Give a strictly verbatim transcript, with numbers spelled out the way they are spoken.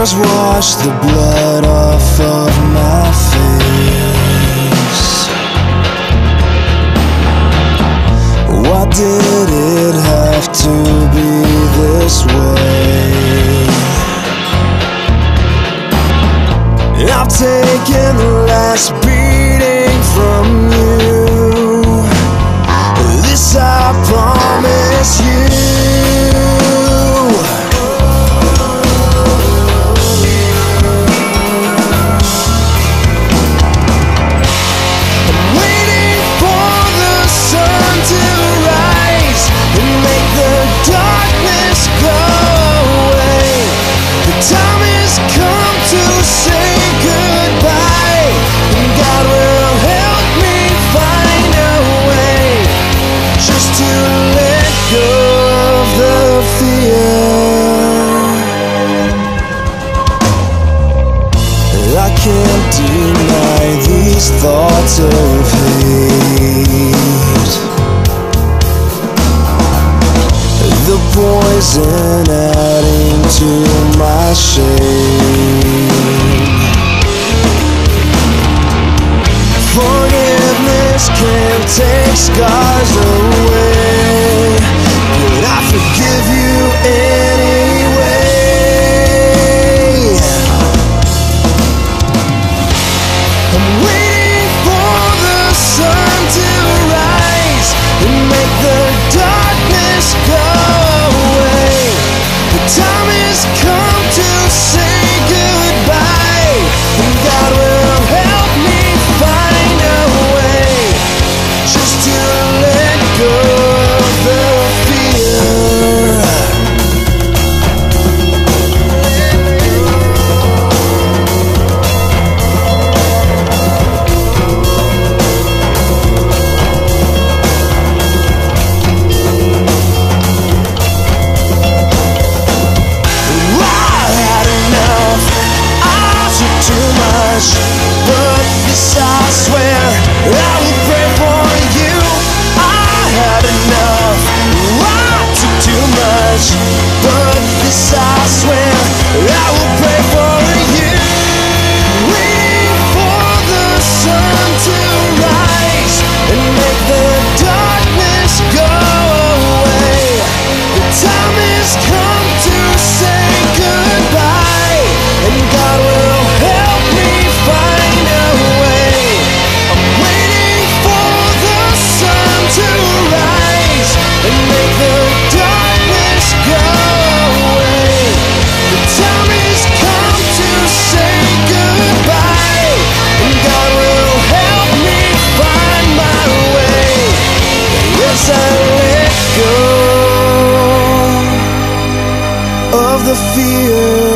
tears wash the blood off of my face. Why did it have to be this way? I've taken the last beating from you. This I promise you. I can't deny these thoughts of hate. The poison adding to my shame. Forgiveness can't take scars away, but I forgive you anyway. I'm waiting for the sun to rise and make the darkness go away. The time has come to say goodbye, and God will help me find a way just to let go of the fear. But this I swear, I will pray for you. I had enough, I took too much. But this I swear, I will pray for you. Waiting for the sun to rise and make the darkness go away. The time has come to say goodbye, and God will help me find a way. I'm waiting for the sun to rise and make the darkness go away. The time has come to say goodbye, and God will help me find my way. Yes, I let go of the fear.